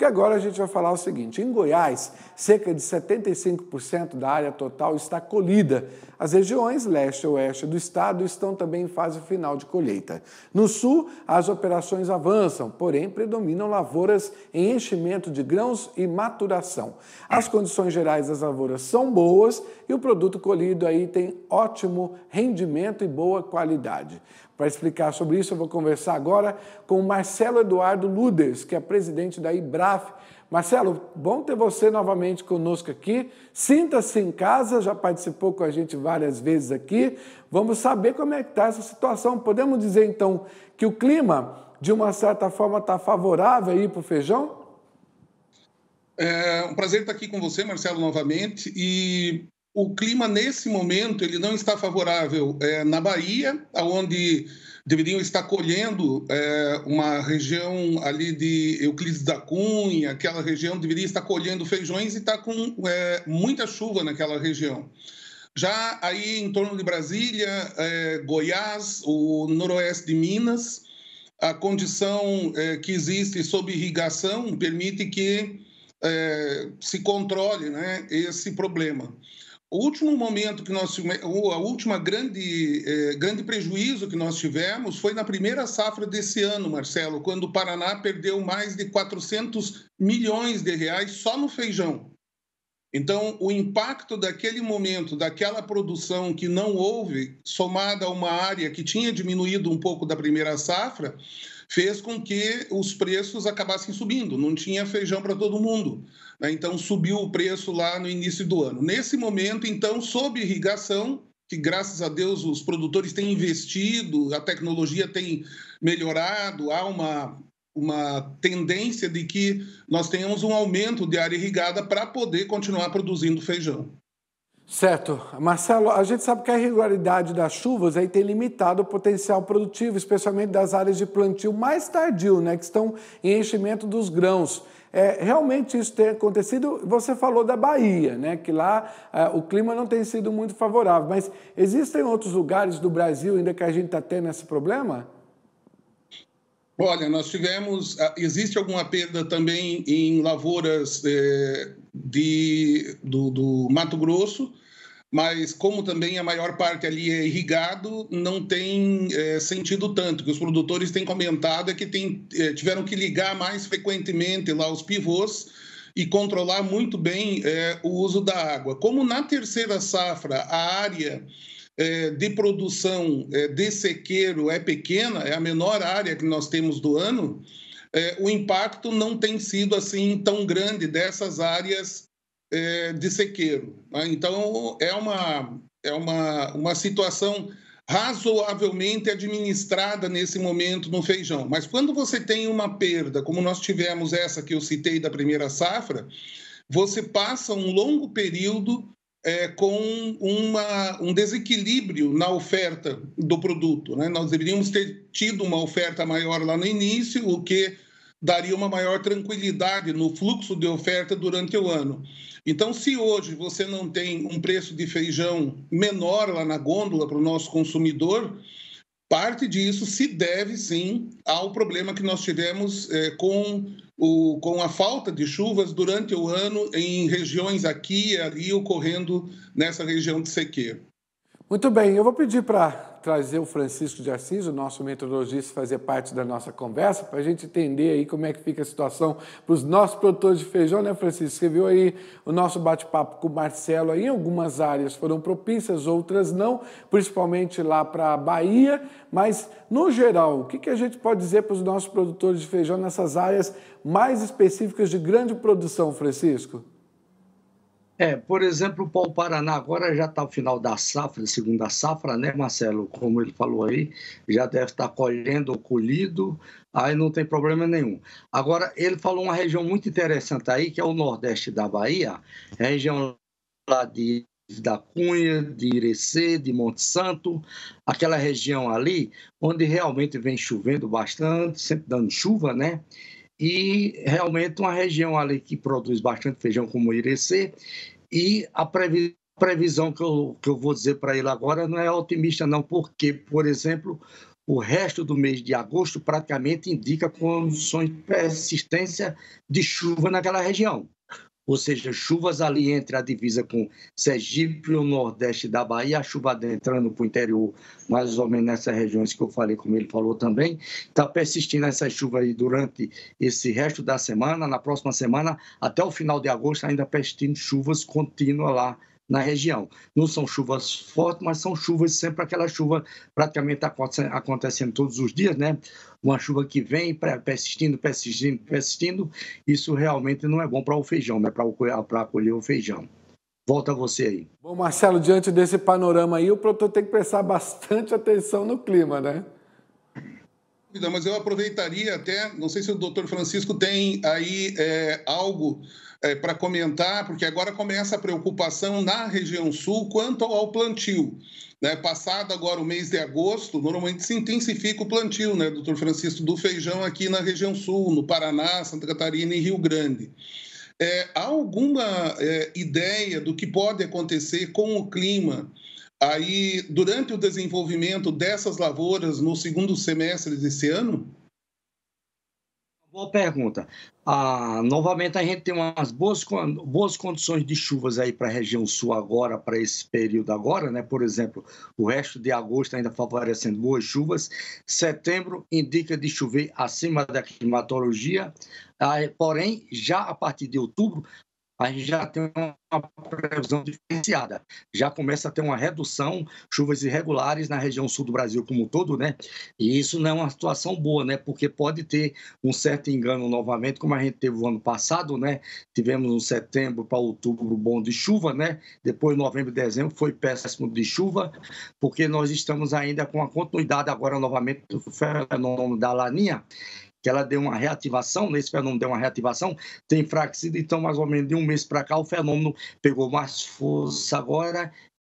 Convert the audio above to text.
agora a gente vai falar o seguinte: em Goiás, cerca de 75% da área total está colhida. As regiões leste e oeste do estado estão também em fase final de colheita. No sul, as operações avançam, porém predominam lavouras em enchimento de grãos e maturação. As condições gerais das lavouras são boas e o produto colhido aí tem ótimo rendimento e boa qualidade. Para explicar sobre isso, eu vou conversar agora com o Marcelo Eduardo Luders, que é presidente da IBRAF. Marcelo, bom ter você novamente conosco aqui. Sinta-se em casa, já participou com a gente várias vezes aqui. Vamos saber como é que está essa situação. Podemos dizer, então, que o clima, de uma certa forma, está favorável aí para o feijão? É um prazer estar aqui com você, Marcelo, novamente. E o clima, nesse momento, ele não está favorável na Bahia, onde deveriam estar colhendo uma região ali de Euclides da Cunha, aquela região deveria estar colhendo feijões e está com muita chuva naquela região. Já aí em torno de Brasília, Goiás, o noroeste de Minas, a condição que existe sob irrigação permite que se controle, né, esse problema. O último momento que nós tivemos, a última grande prejuízo que nós tivemos foi na primeira safra desse ano, Marcelo, quando o Paraná perdeu mais de 400 milhões de reais só no feijão. Então, o impacto daquele momento, daquela produção que não houve, somada a uma área que tinha diminuído um pouco da primeira safra, fez com que os preços acabassem subindo. Não tinha feijão para todo mundo, né? Então, subiu o preço lá no início do ano. Nesse momento, então, sob irrigação, que graças a Deus os produtores têm investido, a tecnologia tem melhorado, há uma tendência de que nós tenhamos um aumento de área irrigada para poder continuar produzindo feijão. Certo. Marcelo, a gente sabe que a irregularidade das chuvas aí tem limitado o potencial produtivo, especialmente das áreas de plantio mais tardio, né, que estão em enchimento dos grãos. Realmente isso tem acontecido. Você falou da Bahia, né, que lá o clima não tem sido muito favorável, mas existem outros lugares do Brasil ainda que a gente está tendo esse problema? Olha, nós tivemos, existe alguma perda também em lavouras do Mato Grosso, mas como também a maior parte ali é irrigado, não tem sentido tanto. O que os produtores têm comentado é que tiveram que ligar mais frequentemente lá os pivôs e controlar muito bem o uso da água. Como na terceira safra a área de produção de sequeiro é pequena, é a menor área que nós temos do ano, o impacto não tem sido assim tão grande dessas áreas de sequeiro, né? Então, é uma situação razoavelmente administrada nesse momento no feijão. Mas quando você tem uma perda, como nós tivemos essa que eu citei da primeira safra, você passa um longo período com um desequilíbrio na oferta do produto, né? Nós deveríamos ter tido uma oferta maior lá no início, o que daria uma maior tranquilidade no fluxo de oferta durante o ano. Então, se hoje você não tem um preço de feijão menor lá na gôndola para o nosso consumidor, parte disso se deve, sim, ao problema que nós tivemos com a falta de chuvas durante o ano em regiões aqui e ali ocorrendo nessa região de sequeiro. Muito bem, eu vou pedir para trazer o Francisco de Assis, o nosso meteorologista, fazer parte da nossa conversa, para a gente entender aí como é que fica a situação para os nossos produtores de feijão, né, Francisco? Você viu aí o nosso bate-papo com o Marcelo, aí algumas áreas foram propícias, outras não, principalmente lá para a Bahia, mas, no geral, o que a gente pode dizer para os nossos produtores de feijão nessas áreas mais específicas de grande produção, Francisco? Por exemplo, para o Paraná agora já está o final da safra, segunda safra, né, Marcelo? Como ele falou aí, já deve estar colhendo ou colhido, aí não tem problema nenhum. Agora, ele falou uma região muito interessante aí, que é o nordeste da Bahia, região lá da Cunha, de Irecê, de Monte Santo, aquela região ali, onde realmente vem chovendo bastante, sempre dando chuva, né? E realmente uma região ali que produz bastante feijão como o Irecê, e a previsão que eu vou dizer para ele agora não é otimista não, porque, por exemplo, o resto do mês de agosto praticamente indica condições de persistência de chuva naquela região. Ou seja, chuvas ali entre a divisa com Sergipe e o nordeste da Bahia, a chuva adentrando para o interior, mais ou menos nessas regiões que eu falei, como ele falou também, está persistindo essa chuva aí durante esse resto da semana, na próxima semana, até o final de agosto, ainda persistindo chuvas contínuas lá na região. Não são chuvas fortes, mas são chuvas sempre aquela chuva praticamente acontecendo todos os dias, né? Uma chuva que vem persistindo. Isso realmente não é bom para o feijão, né? Para colher o feijão. Volta a você aí. Bom, Marcelo, diante desse panorama aí, o produtor tem que prestar bastante atenção no clima, né? Mas eu aproveitaria até, não sei se o doutor Francisco tem aí algo para comentar, porque agora começa a preocupação na região sul quanto ao plantio. Né? Passado agora o mês de agosto, normalmente se intensifica o plantio, né, doutor Francisco, do feijão aqui na região sul, no Paraná, Santa Catarina e Rio Grande. Há alguma ideia do que pode acontecer com o clima aí durante o desenvolvimento dessas lavouras no segundo semestre desse ano? Boa pergunta. Novamente, a gente tem umas boas condições de chuvas aí para a região sul agora, para esse período agora, né? Por exemplo, o resto de agosto ainda favorecendo boas chuvas. Setembro indica de chover acima da climatologia, porém, já a partir de outubro, a gente já tem uma previsão diferenciada. Já começa a ter uma redução, chuvas irregulares na região sul do Brasil como um todo, né? E isso não é uma situação boa, né? Porque pode ter um certo engano novamente, como a gente teve o ano passado, né? Tivemos um setembro para outubro bom de chuva, né? Depois, novembro e dezembro, foi péssimo de chuva, porque nós estamos ainda com a continuidade agora novamente do fenômeno da Laninha, que ela deu uma reativação, nesse fenômeno deu uma reativação, tem enfraquecido, então mais ou menos de um mês para cá o fenômeno pegou mais força agora